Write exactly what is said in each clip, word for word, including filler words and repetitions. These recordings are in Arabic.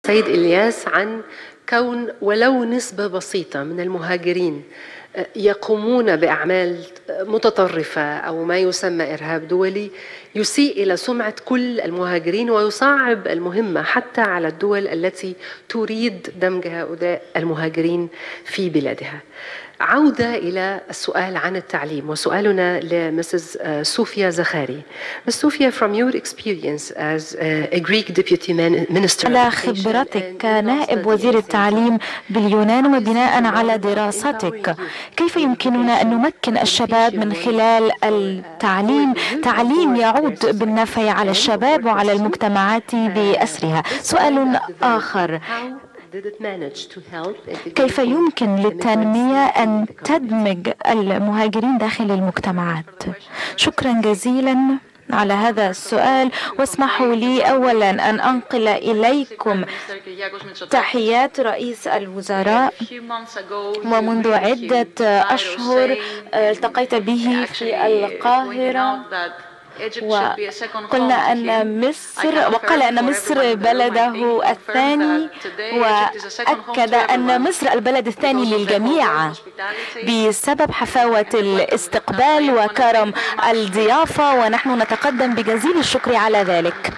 السيد إلياس عن كون ولو نسبة بسيطة من المهاجرين يقومون بأعمال متطرفة أو ما يسمى إرهاب دولي يسيء إلى سمعة كل المهاجرين ويصعب المهمة حتى على الدول التي تريد دمج هؤلاء المهاجرين في بلادها. عودة إلى السؤال عن التعليم، وسؤالنا لمسز صوفيا زخاري. Miz Sofia, from your experience as a Greek deputy minister, على خبرتك كنائب وزير التعليم باليونان وبناء على دراستك، كيف يمكننا أن نمكن الشباب من خلال التعليم تعليم يعود بالنفع على الشباب وعلى المجتمعات بأسرها؟ سؤال آخر، كيف يمكن للتنمية أن تدمج المهاجرين داخل المجتمعات؟ شكرا جزيلا على هذا السؤال، واسمحوا لي أولا أن أنقل إليكم تحيات رئيس الوزراء. ومنذ عدة أشهر التقيت به في القاهرة وقلنا أن مصر وقال أن مصر بلده الثاني، وأكد أن مصر البلد الثاني للجميع بسبب حفاوة الاستقبال وكرم الضيافة، ونحن نتقدم بجزيل الشكر على ذلك.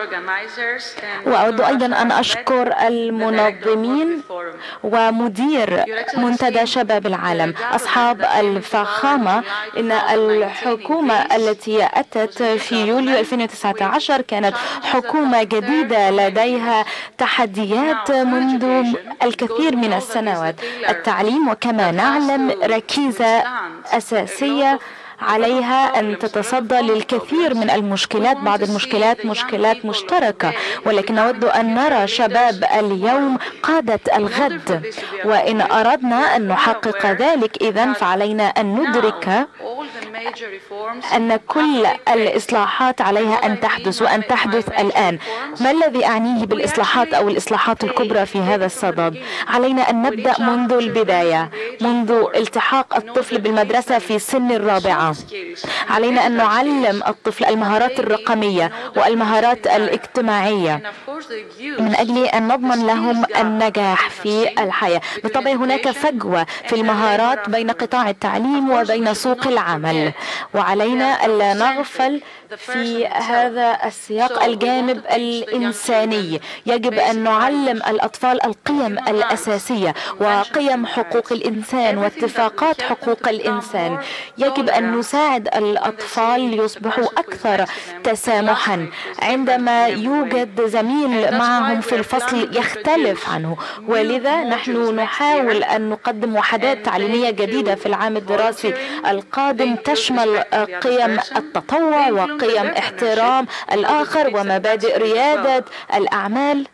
وأود أيضا أن أشكر المنظمين ومدير منتدى شباب العالم أصحاب الفخامة. إن الحكومة التي أتت في يوليو ألفين وتسعة عشر كانت حكومة جديدة لديها تحديات منذ الكثير من السنوات. التعليم وكما نعلم ركيزة أساسية عليها أن تتصدى للكثير من المشكلات، بعض المشكلات مشكلات مشتركة، ولكن نود أن نرى شباب اليوم قادة الغد، وإن أردنا أن نحقق ذلك إذن فعلينا أن ندرك أن كل الإصلاحات عليها أن تحدث وأن تحدث الآن. ما الذي أعنيه بالإصلاحات أو الإصلاحات الكبرى في هذا الصدد؟ علينا أن نبدأ منذ البداية، منذ التحاق الطفل بالمدرسة في سن الرابعة. علينا أن نعلم الطفل المهارات الرقمية والمهارات الاجتماعية من أجل أن نضمن لهم النجاح في الحياة. بالطبع هناك فجوة في المهارات بين قطاع التعليم وبين سوق العمل، وعلينا ألا نغفل في هذا السياق الجانب الإنساني. يجب أن نعلم الأطفال القيم الأساسية وقيم حقوق الإنسان واتفاقات حقوق الإنسان. يجب أن نساعد الأطفال ليصبحوا أكثر تسامحا عندما يوجد زميل معهم في الفصل يختلف عنه، ولذا نحن نحاول أن نقدم وحدات تعليمية جديدة في العام الدراسي القادم تشمل قيم التطوع وقيم احترام الآخر ومبادئ ريادة الأعمال.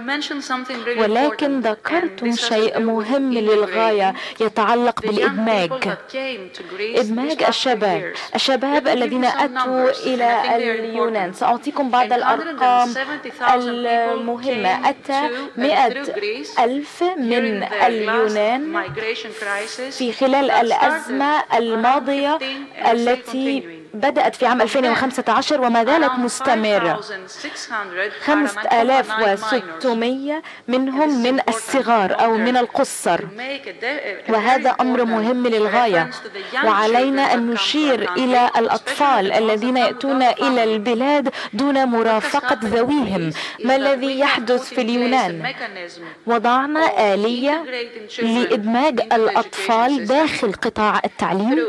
ولكن ذكرتم شيء مهم للغاية يتعلق بالإدماج، إدماج الشباب الشباب الذين أتوا إلى اليونان. سأعطيكم بعض الأرقام المهمة. أتى مئة ألف من اليونان في خلال الأزمة الماضية التي بدأت في عام ألفين وخمسة عشر وما زالت مستمرة. خمسة آلاف وستمئة منهم من الصغار أو من القُصّر، وهذا أمر مهم للغاية. وعلينا أن نشير إلى الأطفال الذين يأتون إلى البلاد دون مرافقة ذويهم. ما الذي يحدث في اليونان؟ وضعنا آلية لإدماج الأطفال داخل قطاع التعليم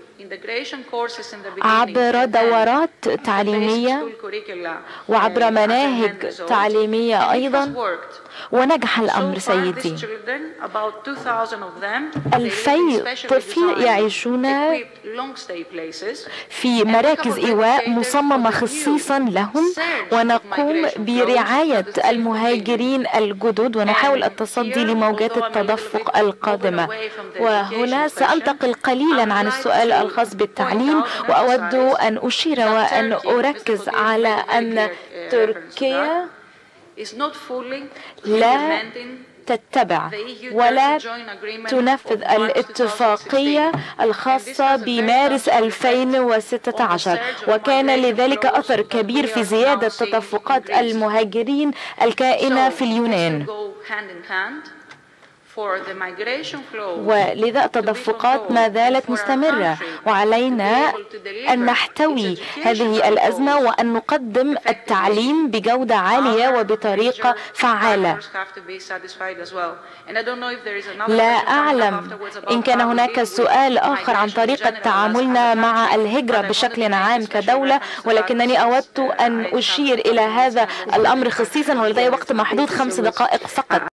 عبر دورات تعليمية وعبر مناهج تعليمية أيضا، ونجح الأمر سيدي. ألفي طفل يعيشون في مراكز إيواء مصممة خصيصا لهم، ونقوم برعاية المهاجرين الجدد ونحاول التصدي لموجات التدفق القادمة. وهنا سأنتقل قليلا عن السؤال الخاص بالتعليم، وأود أن أشير وأن أركز على أن تركيا لا تتبع ولا تنفذ الاتفاقية الخاصة بمارس ألفين وستة عشر، وكان لذلك أثر كبير في زيادة تدفقات المهاجرين الكائنة في اليونان. ولذا التدفقات ما زالت مستمرة، وعلينا أن نحتوي هذه الأزمة وأن نقدم التعليم بجودة عالية وبطريقة فعالة. لا أعلم إن كان هناك سؤال آخر عن طريقة تعاملنا مع الهجرة بشكل عام كدولة، ولكنني أود أن أشير إلى هذا الأمر خصيصا ولدي وقت محدود خمس دقائق فقط.